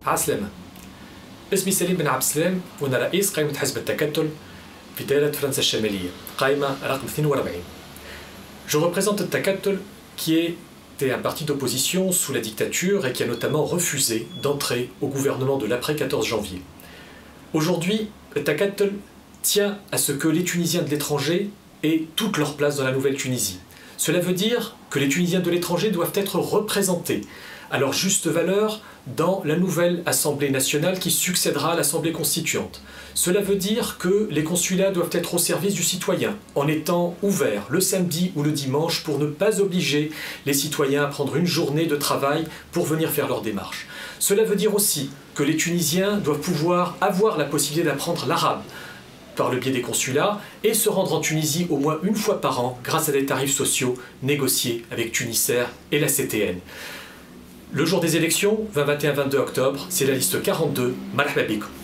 عسلامة. اسمي سليم بن عبد السلام وأنا رئيس قائمة حزب التكتل في دائرة فرنسا الشمالية، قائمة رقم 42. Je représente le Takatul qui était un parti d'opposition sous la dictature et qui a notamment refusé d'entrer au gouvernement de l'après 14 janvier. Aujourd'hui, le Takatul tient à ce que les Tunisiens de l'étranger aient toute leur place dans la nouvelle Tunisie. Cela veut dire que les Tunisiens de l'étranger doivent être représentés à leur juste valeur dans la nouvelle Assemblée nationale qui succédera à l'Assemblée constituante. Cela veut dire que les consulats doivent être au service du citoyen, en étant ouverts le samedi ou le dimanche pour ne pas obliger les citoyens à prendre une journée de travail pour venir faire leurs démarches. Cela veut dire aussi que les Tunisiens doivent pouvoir avoir la possibilité d'apprendre l'arabe par le biais des consulats et se rendre en Tunisie au moins une fois par an grâce à des tarifs sociaux négociés avec Tunisair et la CTN. Le jour des élections, 20, 21, 22 octobre, c'est la liste 42, Marhaba Bikoum.